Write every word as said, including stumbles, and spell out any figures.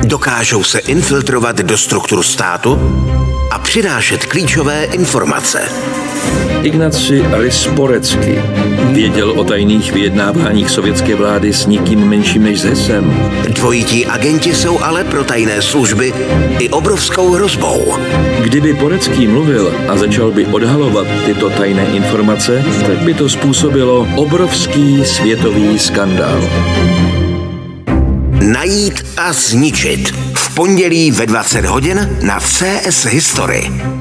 Dokážou se infiltrovat do struktur státu a přinášet klíčové informace. Ignacy Rysporecký věděl o tajných vyjednáváních sovětské vlády s nikým menším než s Hesem. Dvojití agenti jsou ale pro tajné služby i obrovskou hrozbou. Kdyby Porecký mluvil a začal by odhalovat tyto tajné informace, tak by to způsobilo obrovský světový skandál. Najít a zničit. V pondělí ve dvacet hodin na C S History.